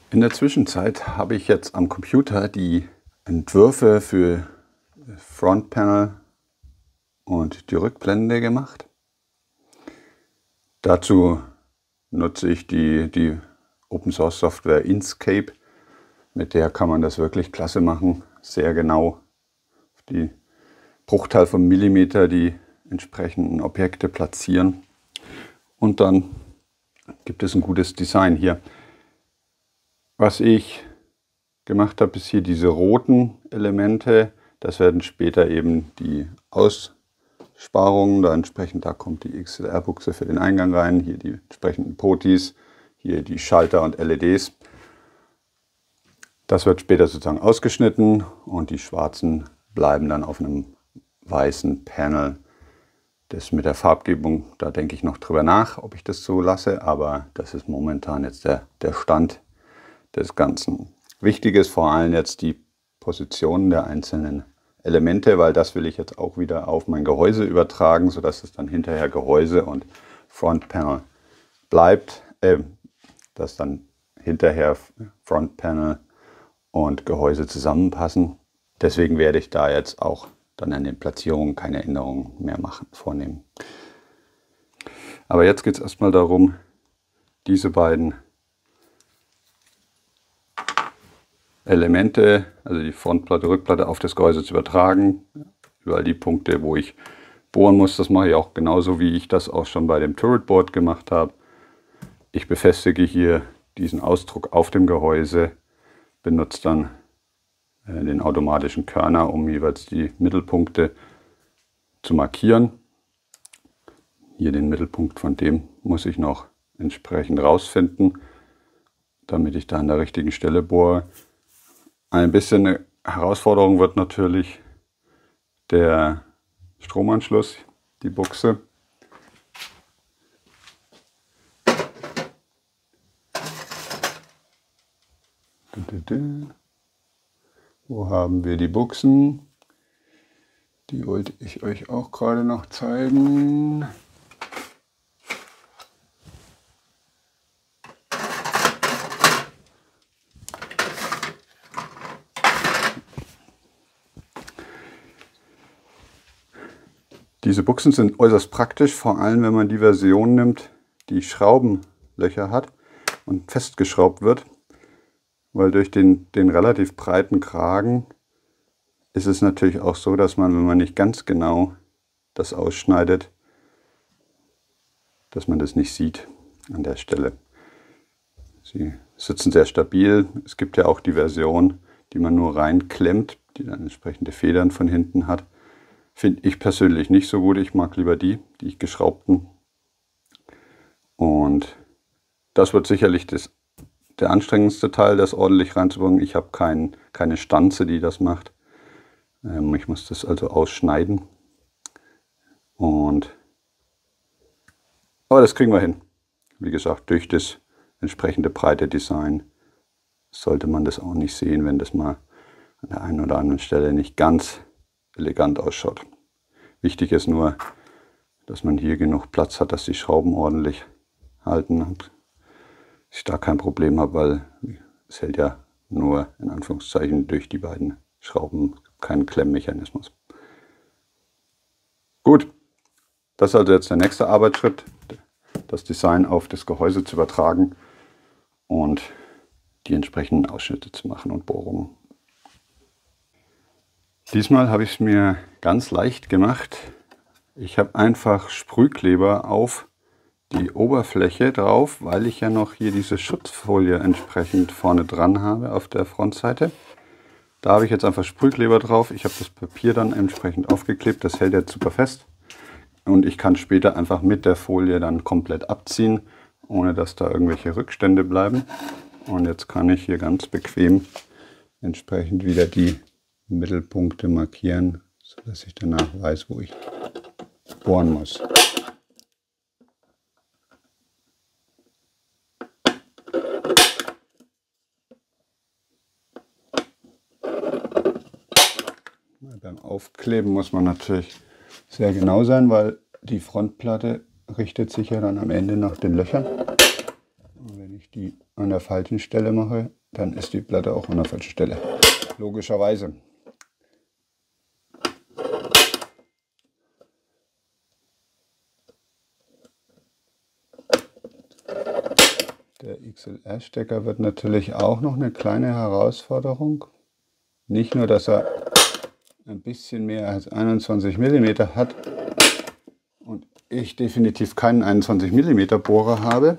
In der Zwischenzeit habe ich jetzt am Computer die Entwürfe für Frontpanel und die Rückblende gemacht. Dazu nutze ich die Open Source Software Inkscape. Mit der kann man das wirklich klasse machen. Sehr genau auf die Bruchteil von Millimeter die entsprechenden Objekte platzieren. Und dann gibt es ein gutes Design hier. Was ich gemacht habe, ist hier diese roten Elemente. Das werden später eben die Aussparungen. Da kommt die XLR-Buchse für den Eingang rein. Hier die entsprechenden POTIs. Hier die Schalter und LEDs. Das wird später sozusagen ausgeschnitten und die schwarzen bleiben dann auf einem weißen Panel. Das mit der Farbgebung, da denke ich noch drüber nach, ob ich das so lasse, aber das ist momentan jetzt der Stand des Ganzen. Wichtig ist vor allem jetzt die Positionen der einzelnen Elemente, weil das will ich jetzt auch wieder auf mein Gehäuse übertragen, sodass es dann hinterher Gehäuse und Frontpanel bleibt, dass dann hinterher Frontpanel und Gehäuse zusammenpassen. Deswegen werde ich da jetzt auch dann an den Platzierungen keine Änderungen mehr vornehmen. Aber jetzt geht es erstmal darum, diese beiden Elemente, also die Frontplatte, Rückplatte, auf das Gehäuse zu übertragen. Überall die Punkte, wo ich bohren muss, das mache ich auch genauso, wie ich das auch schon bei dem Turretboard gemacht habe. Ich befestige hier diesen Ausdruck auf dem Gehäuse, benutze dann den automatischen Körner, um jeweils die Mittelpunkte zu markieren. Hier den Mittelpunkt von dem muss ich noch entsprechend rausfinden, damit ich da an der richtigen Stelle bohre. Ein bisschen eine Herausforderung wird natürlich der Stromanschluss, die Buchse. Wo haben wir die Buchsen? Die wollte ich euch auch gerade noch zeigen. Diese Buchsen sind äußerst praktisch, vor allem wenn man die Version nimmt, die Schraubenlöcher hat und festgeschraubt wird. Weil durch den relativ breiten Kragen ist es natürlich auch so, dass man, wenn man nicht ganz genau das ausschneidet, dass man das nicht sieht an der Stelle. Sie sitzen sehr stabil. Es gibt ja auch die Version, die man nur reinklemmt, die dann entsprechende Federn von hinten hat. Finde ich persönlich nicht so gut. Ich mag lieber die geschraubten. Und das wird sicherlich der anstrengendste Teil, das ordentlich reinzubringen. Ich habe keine Stanze, die das macht. Ich muss das also ausschneiden. Aber das kriegen wir hin. Wie gesagt, durch das entsprechende breite Design sollte man das auch nicht sehen, wenn das mal an der einen oder anderen Stelle nicht ganz elegant ausschaut. Wichtig ist nur, dass man hier genug Platz hat, dass die Schrauben ordentlich halten und ich da kein Problem habe, weil es hält ja nur in Anführungszeichen durch die beiden Schrauben, keinen Klemmmechanismus. Gut, das ist also jetzt der nächste Arbeitsschritt, das Design auf das Gehäuse zu übertragen und die entsprechenden Ausschnitte zu machen und Bohrungen. Diesmal habe ich es mir ganz leicht gemacht. Ich habe einfach Sprühkleber auf die Oberfläche drauf, weil ich ja noch hier diese Schutzfolie entsprechend vorne dran habe auf der Frontseite. Da habe ich jetzt einfach Sprühkleber drauf. Ich habe das Papier dann entsprechend aufgeklebt. Das hält jetzt super fest. Und ich kann später einfach mit der Folie dann komplett abziehen, ohne dass da irgendwelche Rückstände bleiben. Und jetzt kann ich hier ganz bequem entsprechend wieder die Mittelpunkte markieren, sodass ich danach weiß, wo ich bohren muss. Beim Aufkleben muss man natürlich sehr genau sein, weil die Frontplatte richtet sich ja dann am Ende nach den Löchern. Und wenn ich die an der falschen Stelle mache, dann ist die Platte auch an der falschen Stelle. Logischerweise. Der XLR-Stecker wird natürlich auch noch eine kleine Herausforderung. Nicht nur, dass er ein bisschen mehr als 21 mm hat und ich definitiv keinen 21 mm Bohrer habe,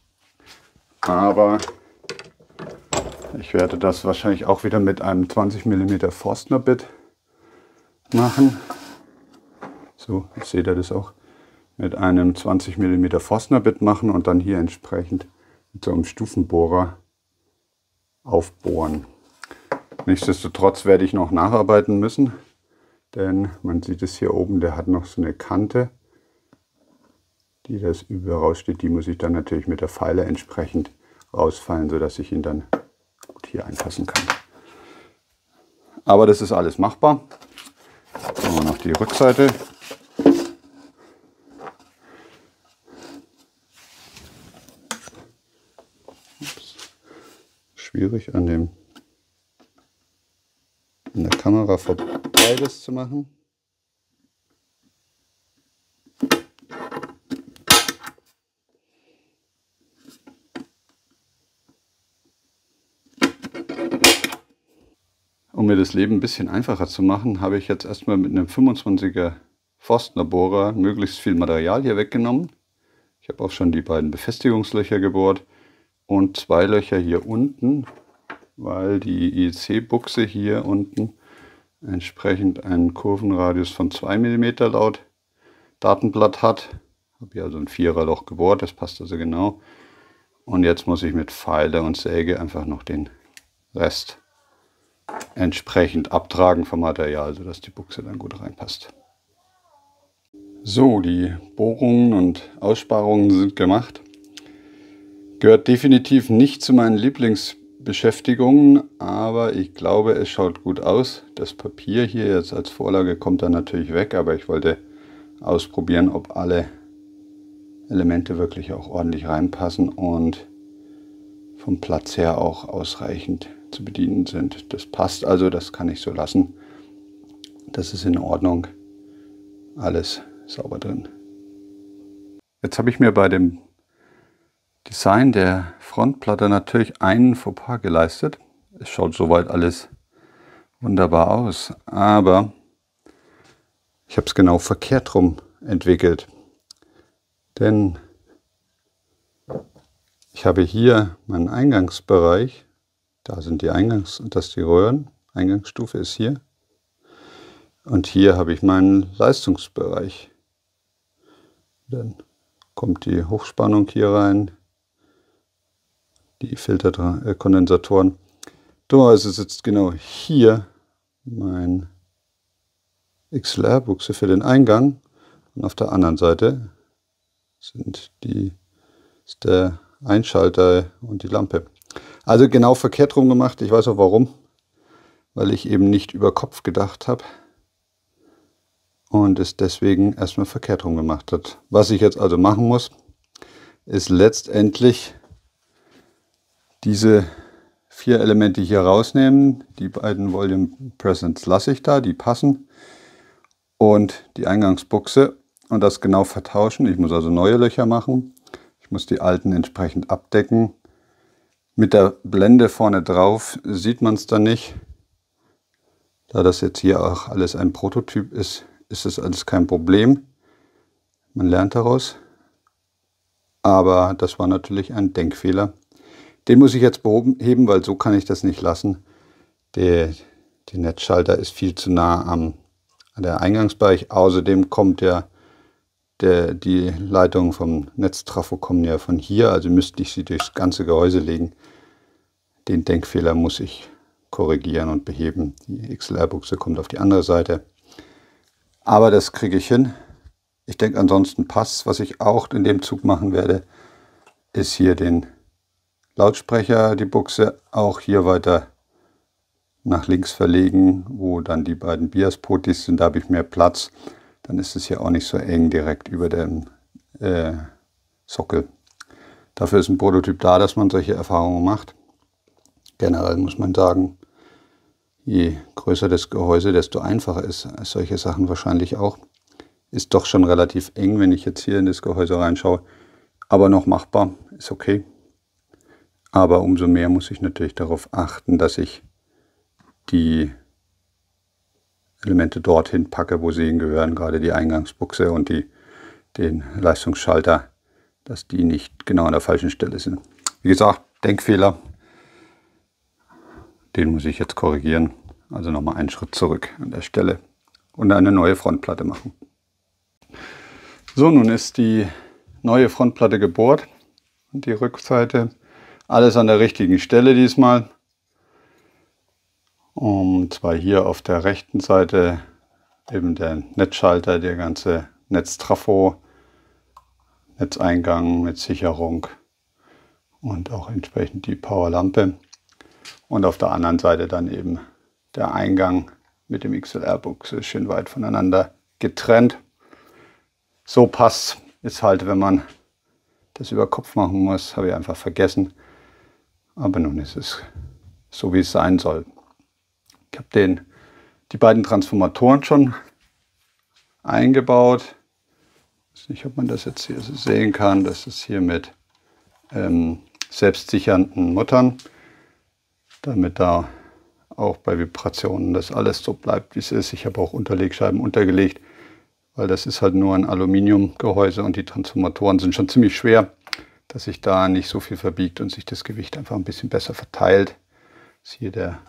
aber ich werde das wahrscheinlich auch wieder mit einem 20 mm Forstner Bit machen. So, jetzt seht ihr das auch. Mit einem 20 mm Forstner Bit machen und dann hier entsprechend mit so einem Stufenbohrer aufbohren. Nichtsdestotrotz werde ich noch nacharbeiten müssen, denn man sieht es hier oben, der hat noch so eine Kante, die das übel raussteht. Die muss ich dann natürlich mit der Feile entsprechend rausfallen, sodass ich ihn dann gut hier einpassen kann. Aber das ist alles machbar. Jetzt haben wir noch die Rückseite. Schwierig an der Kamera vorbei das zu machen. Um mir das Leben ein bisschen einfacher zu machen, habe ich jetzt erstmal mit einem 25er Forstner Bohrer möglichst viel Material hier weggenommen. Ich habe auch schon die beiden Befestigungslöcher gebohrt und 2 Löcher hier unten, weil die IEC-Buchse hier unten entsprechend einen Kurvenradius von 2 mm laut Datenblatt hat. Habe hier also ein 4er Loch gebohrt, das passt also genau. Und jetzt muss ich mit Feile und Säge einfach noch den Rest entsprechend abtragen vom Material, sodass die Buchse dann gut reinpasst. So, die Bohrungen und Aussparungen sind gemacht. Gehört definitiv nicht zu meinen Lieblingsbeschäftigungen, aber ich glaube, es schaut gut aus. Das Papier hier jetzt als Vorlage kommt dann natürlich weg, aber ich wollte ausprobieren, ob alle Elemente wirklich auch ordentlich reinpassen und vom Platz her auch ausreichend zu bedienen sind. Das passt also, das kann ich so lassen. Das ist in Ordnung. Alles sauber drin. Jetzt habe ich mir bei dem Design der Frontplatte natürlich einen Fauxpas geleistet. Es schaut soweit alles wunderbar aus, aber ich habe es genau verkehrt rum entwickelt. Denn ich habe hier meinen Eingangsbereich, da sind die die Röhren, Eingangsstufe ist hier. Und hier habe ich meinen Leistungsbereich. Dann kommt die Hochspannung hier rein, die Kondensatoren. Dummerweise sitzt genau hier mein XLR-Buchse für den Eingang und auf der anderen Seite ist der Einschalter und die Lampe. Also genau verkehrt rum gemacht. Ich weiß auch warum, weil ich eben nicht über Kopf gedacht habe und es deswegen erstmal verkehrt rum gemacht hat. Was ich jetzt also machen muss, ist letztendlich diese 4 Elemente hier rausnehmen. Die beiden Volume Presents lasse ich da, die passen. Und die Eingangsbuchse und das genau vertauschen. Ich muss also neue Löcher machen. Ich muss die alten entsprechend abdecken. Mit der Blende vorne drauf sieht man es dann nicht. Da das jetzt hier auch alles ein Prototyp ist, ist es alles kein Problem. Man lernt daraus. Aber das war natürlich ein Denkfehler. Den muss ich jetzt beheben, weil so kann ich das nicht lassen. Der Netzschalter ist viel zu nah an der Eingangsbereich. Außerdem kommt die Leitungen vom Netztrafo kommen ja von hier, also müsste ich sie durchs ganze Gehäuse legen. Den Denkfehler muss ich korrigieren und beheben. Die XLR-Buchse kommt auf die andere Seite. Aber das kriege ich hin. Ich denke, ansonsten passt. Was ich auch in dem Zug machen werde, ist hier den Lautsprecher, die Buchse, auch hier weiter nach links verlegen, wo dann die beiden Bias-Potis sind. Da habe ich mehr Platz. Dann ist es hier auch nicht so eng direkt über dem Sockel. Dafür ist ein Prototyp da, dass man solche Erfahrungen macht. Generell muss man sagen, je größer das Gehäuse, desto einfacher ist solche Sachen wahrscheinlich auch. Ist doch schon relativ eng, wenn ich jetzt hier in das Gehäuse reinschaue. Aber noch machbar, ist okay. Aber umso mehr muss ich natürlich darauf achten, dass ich die Elemente dorthin packe, wo sie hingehören, gerade die Eingangsbuchse und den Leistungsschalter, dass die nicht genau an der falschen Stelle sind. Wie gesagt, Denkfehler, den muss ich jetzt korrigieren. Also nochmal einen Schritt zurück an der Stelle und eine neue Frontplatte machen. So, nun ist die neue Frontplatte gebohrt und die Rückseite. Alles an der richtigen Stelle diesmal. Und zwar hier auf der rechten Seite eben der Netzschalter, der ganze Netztrafo, Netzeingang mit Sicherung und auch entsprechend die Powerlampe. Und auf der anderen Seite dann eben der Eingang mit dem XLR-Buchse schön weit voneinander getrennt. So passt. Ist halt, wenn man das über Kopf machen muss, habe ich einfach vergessen. Aber nun ist es so, wie es sein soll. Ich habe die beiden Transformatoren schon eingebaut. Ich weiß nicht, ob man das jetzt hier so sehen kann. Das ist hier mit selbstsichernden Muttern, damit da auch bei Vibrationen das alles so bleibt, wie es ist. Ich habe auch Unterlegscheiben untergelegt, weil das ist halt nur ein Aluminiumgehäuse und die Transformatoren sind schon ziemlich schwer, dass sich da nicht so viel verbiegt und sich das Gewicht einfach ein bisschen besser verteilt. Das ist hier der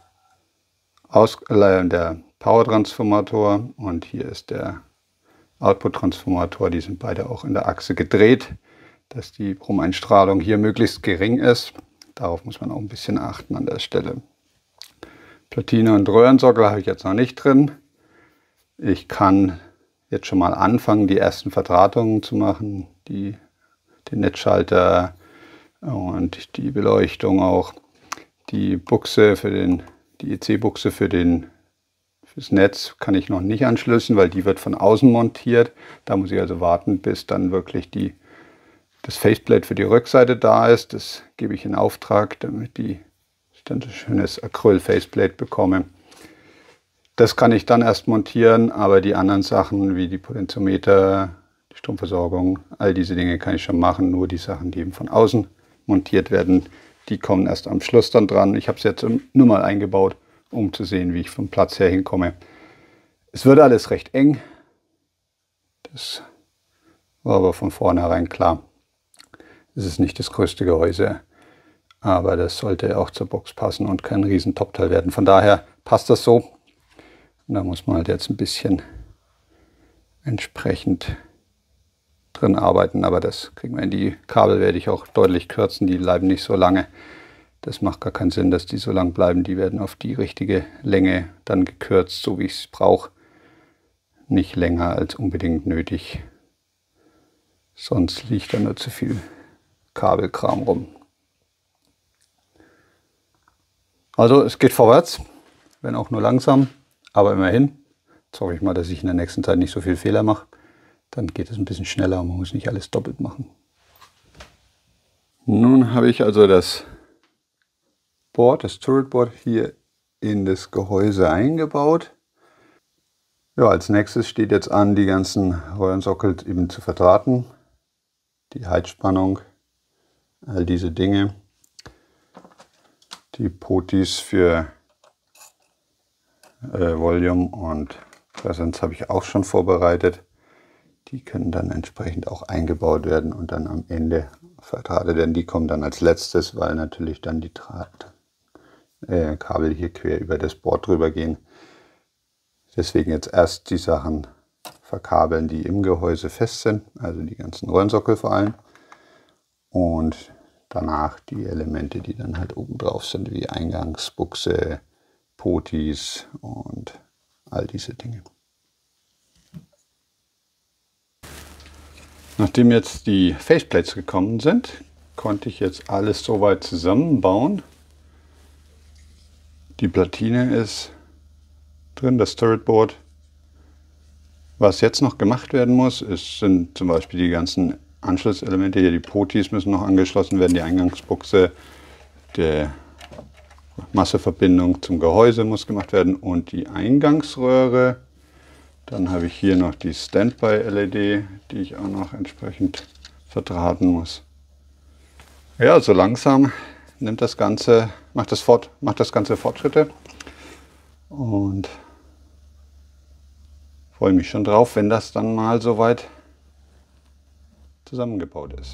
Power-Transformator und hier ist der Output-Transformator. Die sind beide auch in der Achse gedreht, dass die Brummeinstrahlung hier möglichst gering ist. Darauf muss man auch ein bisschen achten an der Stelle. Platine und Röhrensockel habe ich jetzt noch nicht drin. Ich kann jetzt schon mal anfangen, die ersten Verdrahtungen zu machen, den Netzschalter und die Beleuchtung auch. Die Buchse die EC-Buchse fürs Netz kann ich noch nicht anschließen, weil die wird von außen montiert. Da muss ich also warten, bis dann wirklich das Faceplate für die Rückseite da ist. Das gebe ich in Auftrag, damit ich dann ein schönes Acryl-Faceplate bekomme. Das kann ich dann erst montieren, aber die anderen Sachen wie die Potentiometer, die Stromversorgung, all diese Dinge kann ich schon machen. Nur die Sachen, die eben von außen montiert werden, die kommen erst am Schluss dann dran. Ich habe es jetzt nur mal eingebaut, um zu sehen, wie ich vom Platz her hinkomme. Es wird alles recht eng. Das war aber von vornherein klar. Es ist nicht das größte Gehäuse, aber das sollte auch zur Box passen und kein riesen Topteil werden. Von daher passt das so. Und da muss man halt jetzt ein bisschen entsprechend drin arbeiten, aber das kriegen wir hin. Die Kabel werde ich auch deutlich kürzen, die bleiben nicht so lange. Das macht gar keinen Sinn, dass die so lang bleiben. Die werden auf die richtige Länge dann gekürzt, so wie ich es brauche. Nicht länger als unbedingt nötig. Sonst liegt da nur zu viel Kabelkram rum. Also es geht vorwärts, wenn auch nur langsam, aber immerhin. Jetzt hoffe ich mal, dass ich in der nächsten Zeit nicht so viel Fehler mache. Dann geht es ein bisschen schneller und man muss nicht alles doppelt machen. Nun habe ich also das Turretboard hier in das Gehäuse eingebaut. Ja, als nächstes steht jetzt an, die ganzen Röhrensockel eben zu verdrahten. Die Heizspannung, all diese Dinge. Die Potis für Volume und Präsenz habe ich auch schon vorbereitet. Die können dann entsprechend auch eingebaut werden und dann am Ende verdrahtet werden. Die kommen dann als letztes, weil natürlich dann die Kabel hier quer über das Board drüber gehen. Deswegen jetzt erst die Sachen verkabeln, die im Gehäuse fest sind, also die ganzen Röhrensockel vor allem. Und danach die Elemente, die dann halt oben drauf sind, wie Eingangsbuchse, Potis und all diese Dinge. Nachdem jetzt die Faceplates gekommen sind, konnte ich jetzt alles soweit zusammenbauen. Die Platine ist drin, das Turretboard. Was jetzt noch gemacht werden muss, sind zum Beispiel die ganzen Anschlusselemente hier, die Potis müssen noch angeschlossen werden, die Eingangsbuchse, die Masseverbindung zum Gehäuse muss gemacht werden und die Eingangsröhre. Dann habe ich hier noch die Standby-LED, die ich auch noch entsprechend verdrahten muss. Ja, so langsam macht das Ganze Fortschritte und freue mich schon drauf, wenn das dann mal soweit zusammengebaut ist.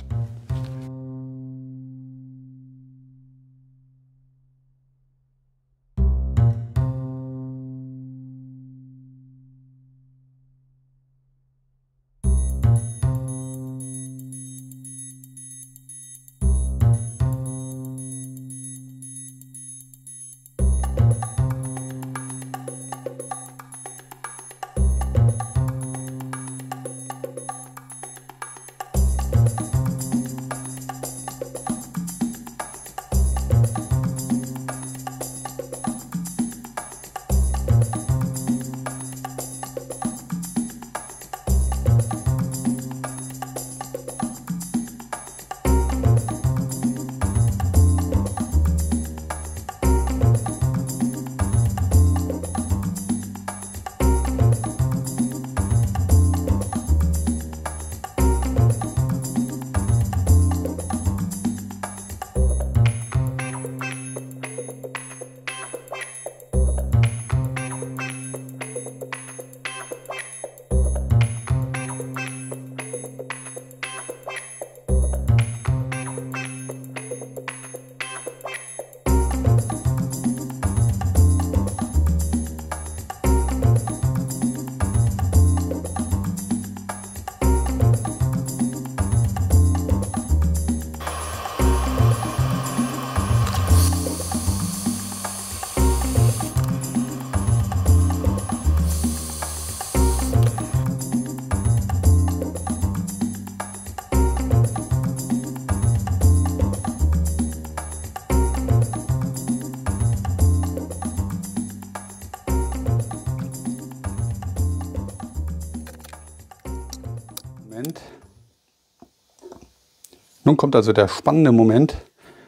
Nun kommt also der spannende Moment,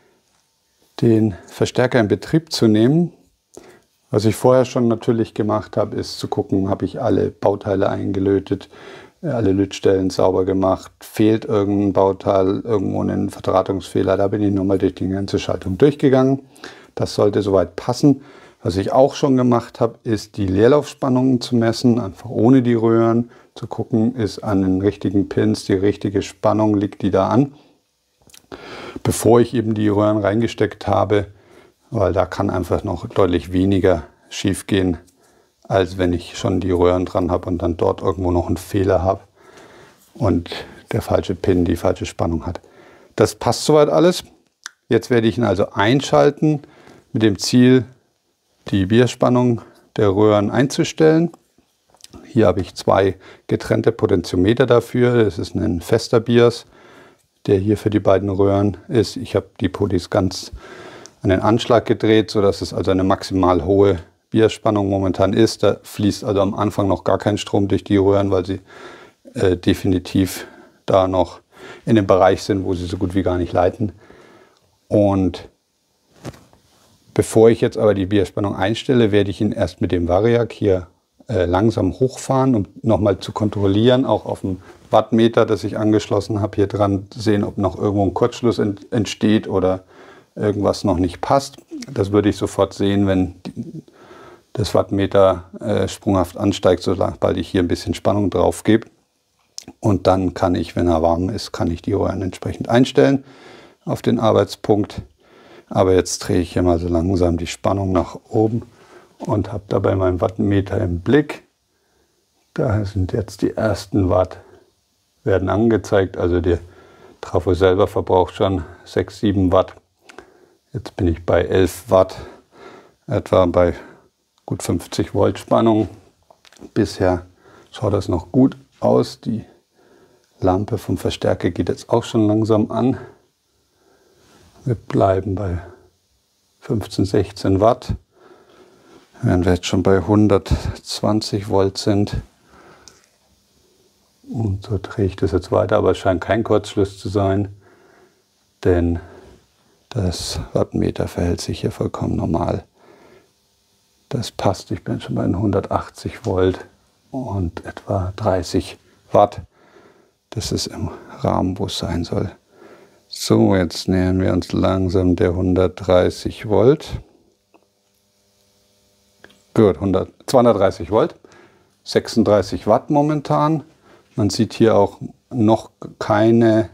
den Verstärker in Betrieb zu nehmen. Was ich vorher schon natürlich gemacht habe, ist zu gucken, habe ich alle Bauteile eingelötet, alle Lötstellen sauber gemacht, fehlt irgendein Bauteil, irgendwo ein Verdrahtungsfehler. Da bin ich nochmal durch die ganze Schaltung durchgegangen. Das sollte soweit passen. Was ich auch schon gemacht habe, ist die Leerlaufspannungen zu messen, einfach ohne die Röhren, zu gucken, ist an den richtigen Pins die richtige Spannung, liegt die da an, bevor ich eben die Röhren reingesteckt habe, weil da kann einfach noch deutlich weniger schief gehen, als wenn ich schon die Röhren dran habe und dann dort irgendwo noch einen Fehler habe und der falsche Pin die falsche Spannung hat. Das passt soweit alles. Jetzt werde ich ihn also einschalten mit dem Ziel, die Biasspannung der Röhren einzustellen. Hier habe ich zwei getrennte Potentiometer dafür. Das ist ein fester Bias, der hier für die beiden Röhren ist. Ich habe die Potis ganz an den Anschlag gedreht, sodass es also eine maximal hohe Biasspannung momentan ist. Da fließt also am Anfang noch gar kein Strom durch die Röhren, weil sie definitiv da noch in dem Bereich sind, wo sie so gut wie gar nicht leiten. Und bevor ich jetzt aber die Biasspannung einstelle, werde ich ihn erst mit dem Variac hier langsam hochfahren, um nochmal zu kontrollieren, auch auf dem Wattmeter, das ich angeschlossen habe, hier dran sehen, ob noch irgendwo ein Kurzschluss entsteht oder irgendwas noch nicht passt. Das würde ich sofort sehen, wenn das Wattmeter sprunghaft ansteigt, sobald ich hier ein bisschen Spannung drauf gebe. Und dann kann ich, wenn er warm ist, kann ich die Röhren entsprechend einstellen auf den Arbeitspunkt. Aber jetzt drehe ich hier mal so langsam die Spannung nach oben und habe dabei meinen Wattmeter im Blick. Da sind jetzt die ersten Watt, werden angezeigt. Also der Trafo selber verbraucht schon 6, 7 Watt. Jetzt bin ich bei 11 Watt, etwa bei gut 50 Volt Spannung. Bisher schaut das noch gut aus. Die Lampe vom Verstärker geht jetzt auch schon langsam an. Wir bleiben bei 15, 16 Watt. Wenn wir jetzt schon bei 120 Volt sind, Und so drehe ich das jetzt weiter, aber es scheint kein Kurzschluss zu sein, denn das Wattmeter verhält sich hier vollkommen normal. Das passt, ich bin schon bei 180 Volt und etwa 30 Watt. Das ist im Rahmen, wo es sein soll. So, jetzt nähern wir uns langsam der 130 Volt. Gut, 230 Volt, 36 Watt momentan. Man sieht hier auch noch kein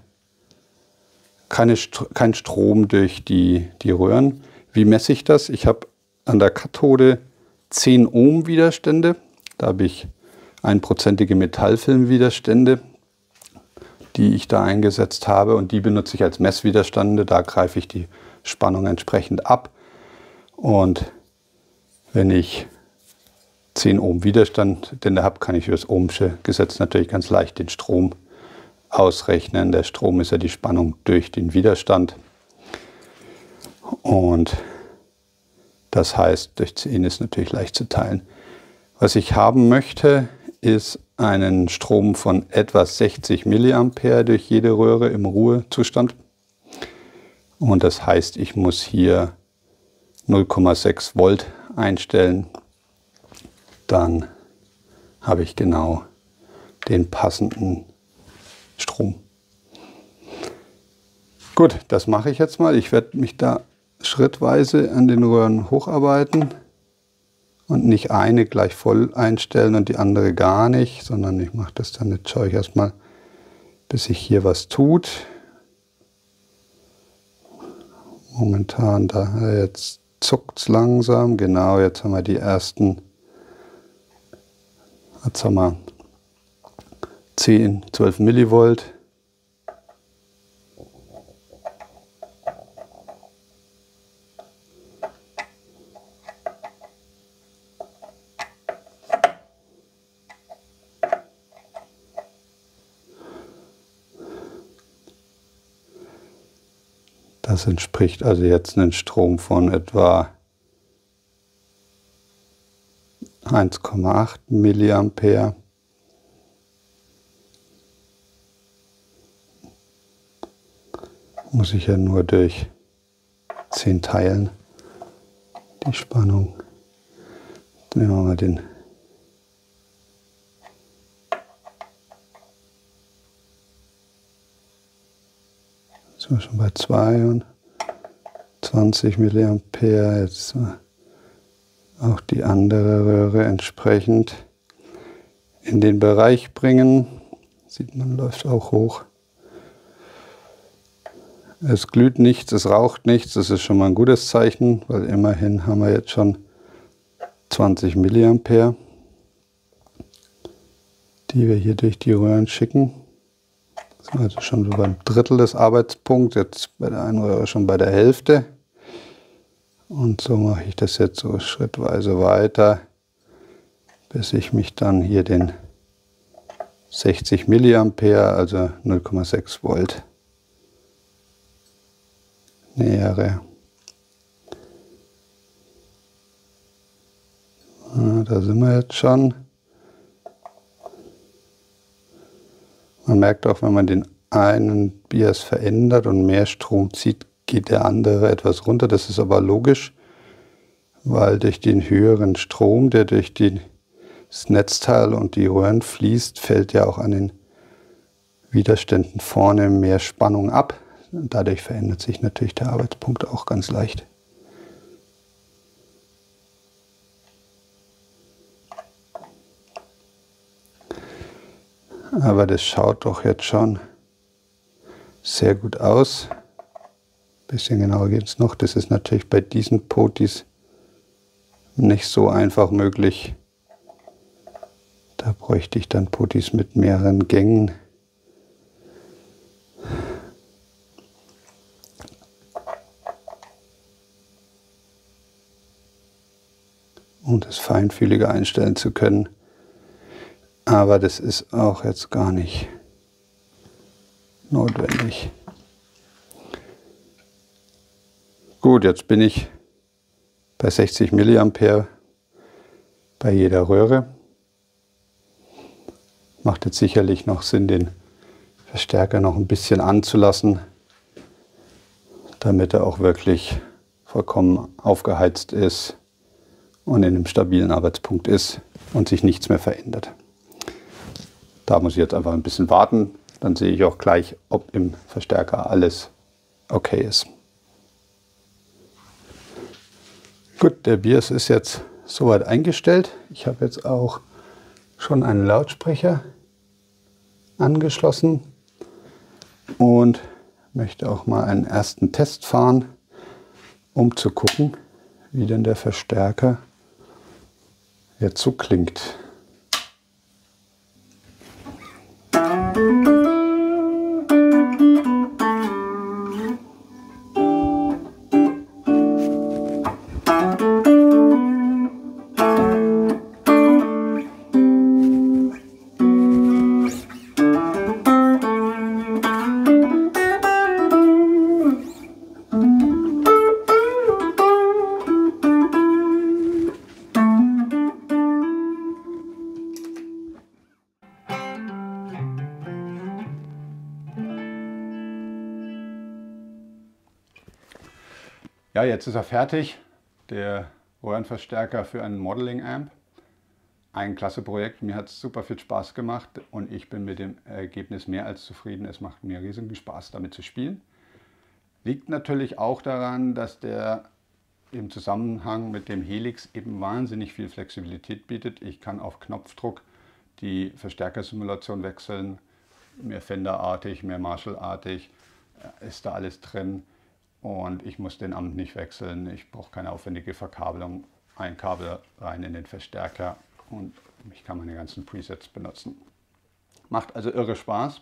Strom durch die Röhren. Wie messe ich das? Ich habe an der Kathode 10 Ohm Widerstände. Da habe ich 1%ige Metallfilmwiderstände, die ich da eingesetzt habe, und die benutze ich als Messwiderstände. Da greife ich die Spannung entsprechend ab. Und wenn ich 10 Ohm Widerstand habe, kann ich über das Ohmsche Gesetz natürlich ganz leicht den Strom ausrechnen. Der Strom ist ja die Spannung durch den Widerstand. Und das heißt, durch 10 ist natürlich leicht zu teilen. Was ich haben möchte, ist einen Strom von etwa 60 Milliampere durch jede Röhre im Ruhezustand. Und das heißt, ich muss hier 0,6 Volt einstellen. Dann habe ich genau den passenden Strom. Gut, das mache ich jetzt mal. Ich werde mich da schrittweise an den Röhren hocharbeiten und nicht eine gleich voll einstellen und die andere gar nicht, sondern ich mache das dann, jetzt schaue ich erstmal, bis sich hier was tut. Momentan da, jetzt zuckt es langsam, genau, jetzt haben wir die ersten, jetzt haben wir 10, 12 Millivolt. Das entspricht also jetzt einem Strom von etwa 1,8 Milliampere. Muss ich ja nur durch 10 teilen, die Spannung. Nehmen wir mal den sind wir schon bei 22 Milliampere. Jetzt auch die andere Röhre entsprechend in den Bereich bringen. Sieht man, läuft auch hoch. Es glüht nichts, es raucht nichts. Das ist schon mal ein gutes Zeichen, weil immerhin haben wir jetzt schon 20 Milliampere, die wir hier durch die Röhren schicken. Das sind also schon so beim Drittel des Arbeitspunkts, jetzt bei der einen Röhre schon bei der Hälfte. Und so mache ich das jetzt so schrittweise weiter, bis ich mich dann hier den 60 Milliampere, also 0,6 Volt, nähere. Da sind wir jetzt schon. Man merkt auch, wenn man den einen Bias verändert und mehr Strom zieht, geht der andere etwas runter. Das ist aber logisch, weil durch den höheren Strom, der durch das Netzteil und die Röhren fließt, fällt ja auch an den Widerständen vorne mehr Spannung ab. Und dadurch verändert sich natürlich der Arbeitspunkt auch ganz leicht. Aber das schaut doch jetzt schon sehr gut aus. Ein bisschen genauer geht es noch. Das ist natürlich bei diesen Potis nicht so einfach möglich. Da bräuchte ich dann Potis mit mehreren Gängen. Um das feinfühliger einstellen zu können. Aber das ist auch jetzt gar nicht notwendig. Gut, jetzt bin ich bei 60 Milliampere bei jeder Röhre. Macht jetzt sicherlich noch Sinn, den Verstärker noch ein bisschen anzulassen, damit er auch wirklich vollkommen aufgeheizt ist und in einem stabilen Arbeitspunkt ist und sich nichts mehr verändert. Da muss ich jetzt einfach ein bisschen warten, dann sehe ich auch gleich, ob im Verstärker alles okay ist. Gut, der BIOS ist jetzt soweit eingestellt. Ich habe jetzt auch schon einen Lautsprecher angeschlossen und möchte auch mal einen ersten Test fahren, um zu gucken, wie denn der Verstärker jetzt so klingt. Ja, jetzt ist er fertig, der Röhrenverstärker für einen Modeling Amp. Ein klasse Projekt, mir hat es super viel Spaß gemacht und ich bin mit dem Ergebnis mehr als zufrieden. Es macht mir riesigen Spaß, damit zu spielen. Liegt natürlich auch daran, dass der im Zusammenhang mit dem Helix eben wahnsinnig viel Flexibilität bietet. Ich kann auf Knopfdruck die Verstärkersimulation wechseln, mehr Fender-artig, mehr Marshall-artig, ist da alles drin. Und ich muss den Amp nicht wechseln, ich brauche keine aufwendige Verkabelung, ein Kabel rein in den Verstärker und ich kann meine ganzen Presets benutzen. Macht also irre Spaß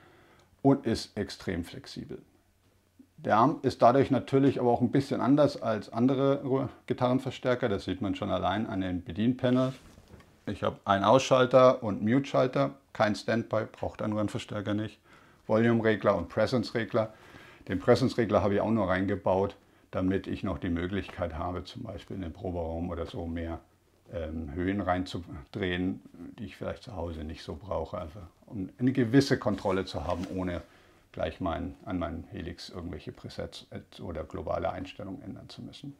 und ist extrem flexibel. Der Amp ist dadurch natürlich aber auch ein bisschen anders als andere Gitarrenverstärker, das sieht man schon allein an den Bedienpanels. Ich habe einen Ausschalter und Mute-Schalter, kein Standby, braucht einen Röhrenverstärker nicht, Volume-Regler und Presence-Regler. Den Presence-Regler habe ich auch nur reingebaut, damit ich noch die Möglichkeit habe, zum Beispiel in den Proberaum oder so mehr Höhen reinzudrehen, die ich vielleicht zu Hause nicht so brauche, einfach um eine gewisse Kontrolle zu haben, ohne gleich an meinen Helix irgendwelche Presets oder globale Einstellungen ändern zu müssen.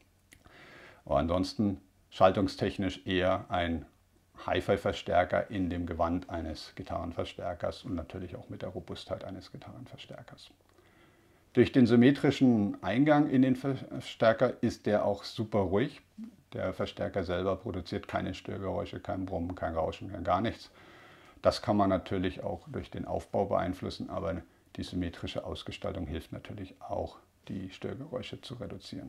Aber ansonsten schaltungstechnisch eher ein Hi-Fi-Verstärker in dem Gewand eines Gitarrenverstärkers und natürlich auch mit der Robustheit eines Gitarrenverstärkers. Durch den symmetrischen Eingang in den Verstärker ist der auch super ruhig. Der Verstärker selber produziert keine Störgeräusche, kein Brummen, kein Rauschen, gar nichts. Das kann man natürlich auch durch den Aufbau beeinflussen, aber die symmetrische Ausgestaltung hilft natürlich auch, die Störgeräusche zu reduzieren.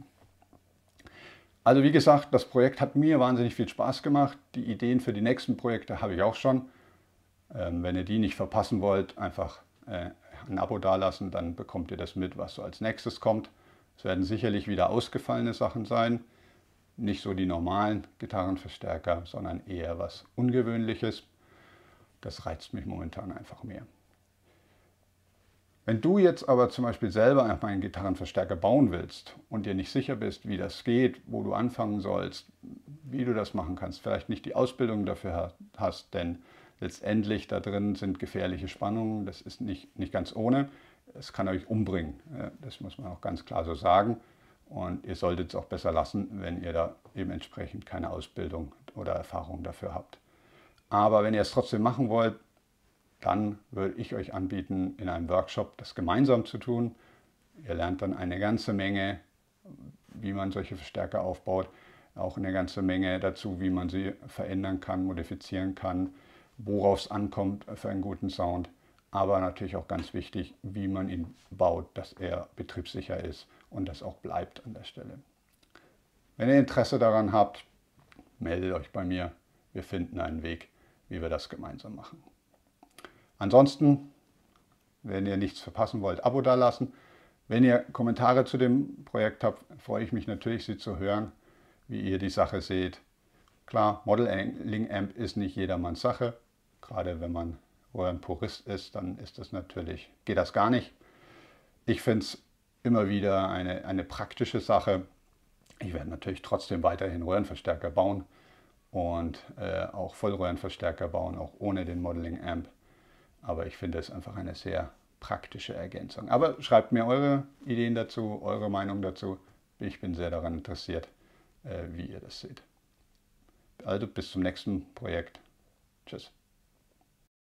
Also wie gesagt, das Projekt hat mir wahnsinnig viel Spaß gemacht. Die Ideen für die nächsten Projekte habe ich auch schon. Wenn ihr die nicht verpassen wollt, einfach ein Abo dalassen, dann bekommt ihr das mit, was so als nächstes kommt. Es werden sicherlich wieder ausgefallene Sachen sein. Nicht so die normalen Gitarrenverstärker, sondern eher was Ungewöhnliches. Das reizt mich momentan einfach mehr. Wenn du jetzt aber zum Beispiel selber einen Gitarrenverstärker bauen willst und dir nicht sicher bist, wie das geht, wo du anfangen sollst, wie du das machen kannst, vielleicht nicht die Ausbildung dafür hast, denn letztendlich da drin sind gefährliche Spannungen, das ist nicht ganz ohne, es kann euch umbringen, das muss man auch ganz klar so sagen und ihr solltet es auch besser lassen, wenn ihr da eben entsprechend keine Ausbildung oder Erfahrung dafür habt. Aber wenn ihr es trotzdem machen wollt, dann würde ich euch anbieten, in einem Workshop das gemeinsam zu tun. Ihr lernt dann eine ganze Menge, wie man solche Verstärker aufbaut, auch eine ganze Menge dazu, wie man sie verändern kann, modifizieren kann, worauf es ankommt für einen guten Sound, aber natürlich auch ganz wichtig, wie man ihn baut, dass er betriebssicher ist und das auch bleibt an der Stelle. Wenn ihr Interesse daran habt, meldet euch bei mir. Wir finden einen Weg, wie wir das gemeinsam machen. Ansonsten, wenn ihr nichts verpassen wollt, Abo dalassen. Wenn ihr Kommentare zu dem Projekt habt, freue ich mich natürlich, sie zu hören, wie ihr die Sache seht. Klar, Modeling Amp ist nicht jedermanns Sache. Gerade wenn man ein Purist ist, dann ist das natürlich, geht das gar nicht. Ich finde es immer wieder eine praktische Sache. Ich werde natürlich trotzdem weiterhin Röhrenverstärker bauen und auch Vollröhrenverstärker bauen, auch ohne den Modeling Amp. Aber ich finde es einfach eine sehr praktische Ergänzung. Aber schreibt mir eure Ideen dazu, eure Meinung dazu. Ich bin sehr daran interessiert, wie ihr das seht. Also bis zum nächsten Projekt. Tschüss.